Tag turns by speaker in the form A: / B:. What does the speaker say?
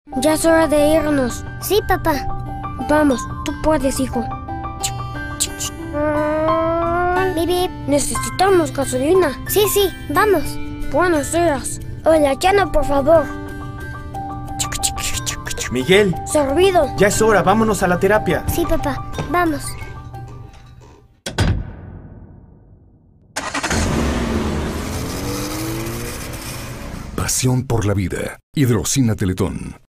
A: Ya es hora de irnos.
B: Sí, papá.
A: Vamos, tú puedes, hijo.
B: Bip, bip.
A: Necesitamos gasolina.
B: Sí, vamos.
A: Buenos días.
B: Hola, Chano, por favor.
C: Miguel,
A: Servido.
C: ya es hora, vámonos a la terapia.
B: Sí, papá, vamos.
D: Pasión por la vida. Hidrocina Teletón.